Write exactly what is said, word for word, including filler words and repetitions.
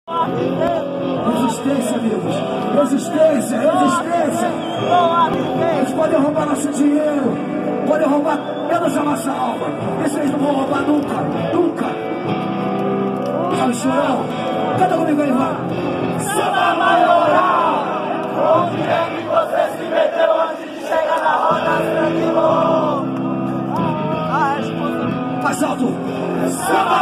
Resistência, amigos. Resistência, resistência. Eles podem roubar nosso dinheiro, podem roubar menos a nossa alma. Isso eles não vão roubar nunca, nunca. Sabe, chorão? Canta comigo aí, vai. Santa Maioral, onde é que você se meteu antes de chegar na roda, Franquilô? Mais alto. Santa